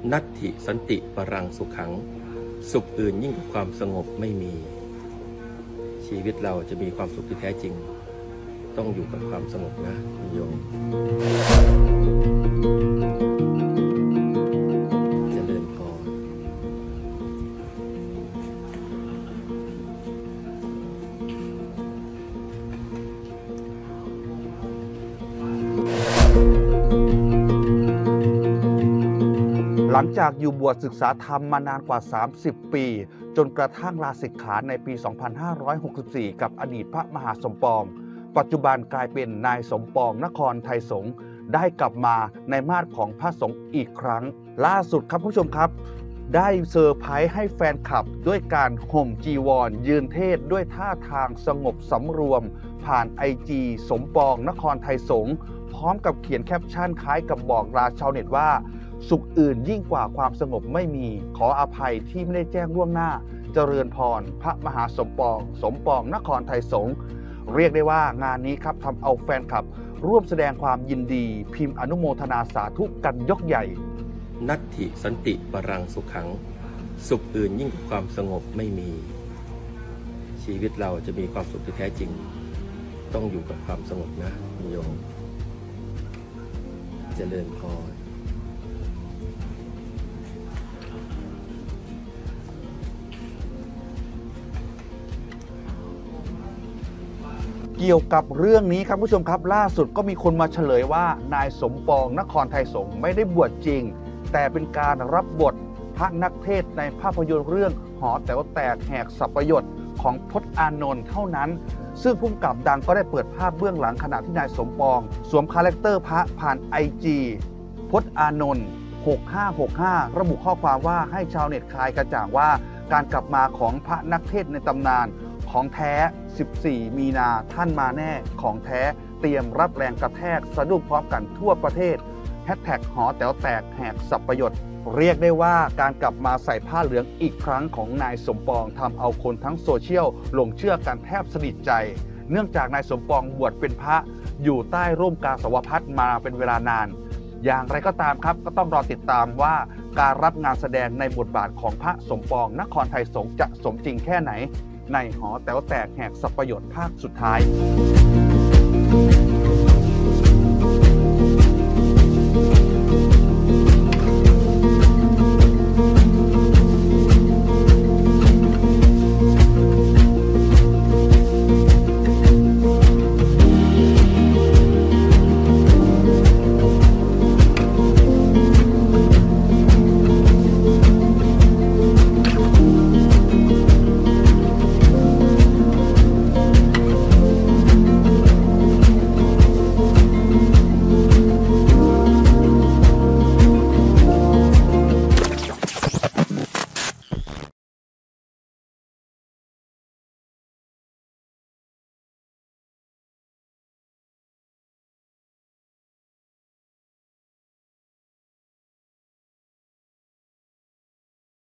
นัตถิสันติปรังสุขังสุขอื่นยิ่งกว่าความสงบไม่มีชีวิตเราจะมีความสุขที่แท้จริงต้องอยู่กับความสงบนะโยมเจริญพรหลังจากอยู่บวชศึกษาธรรมมานานกว่า30 ปีจนกระทั่งลาสิกขาในปี 2564 กับอดีตพระมหาสมปองปัจจุบันกลายเป็นนายสมปองนครไทยสงฆ์ได้กลับมาในมาดของพระสงฆ์อีกครั้งล่าสุดครับผู้ชมครับได้เซอร์ไพรส์ให้แฟนคลับด้วยการห่มจีวรยืนเทศด้วยท่าทางสงบสำรวมผ่าน IG สมปองนครไทยสงฆ์พร้อมกับเขียนแคปชั่นคล้ายกับบอกลาชาวเน็ตว่าสุขอื่นยิ่งกว่าความสงบไม่มีขออภัยที่ไม่ได้แจ้งล่วงหน้าเจริญพรพระมหาสมปองนครไทยสงฆ์เรียกได้ว่างานนี้ครับทำเอาแฟนคลับร่วมแสดงความยินดีพิมพ์อนุโมทนาสาธุกันยกใหญ่นัตถิสันติปรังสุขังสุขอื่นยิ่งกว่าความสงบไม่มีชีวิตเราจะมีความสุขที่แท้จริงต้องอยู่กับความสงบนะโยมเจริญพรเกี่ยวกับเรื่องนี้ครับผู้ชมครับล่าสุดก็มีคนมาเฉลยว่านายสมปองนครไทยสงฆ์ไม่ได้บวชจริงแต่เป็นการรับบทพระนักเทศในภาพยนตร์เรื่องหอแต๋วแตกแหกสับประยชน์ของพจน์อานนท์เท่านั้นซึ่งผู้กำกับดังก็ได้เปิดภาพเบื้องหลังขณะที่นายสมปองสวมคาแรคเตอร์พระผ่าน IG พจน์อานนท์6565ระบุข้อความว่าให้ชาวเน็ตคลายกระจ่างว่าการกลับมาของพระนักเทศในตำนานของแท้ 14 มีนาท่านมาแน่ของแท้เตรียมรับแรงกระแทกสะดุ้งพร้อมกันทั่วประเทศแฮชแท็กหอแต๋วแตกแหกสับประยชน์เรียกได้ว่าการกลับมาใส่ผ้าเหลืองอีกครั้งของนายสมปองทำเอาคนทั้งโซเชียลหลงเชื่อกันแทบสนิทใจเนื่องจากนายสมปองบวชเป็นพระอยู่ใต้ร่มกาสาวพัสมาเป็นเวลานานอย่างไรก็ตามครับก็ต้องรอติดตามว่าการรับงานแสดงในบทบาทของพระสมปองนครไทยสงฆ์จะสมจริงแค่ไหนในหอแต๋วแตกแหกสับประยชน์ภาคสุดท้าย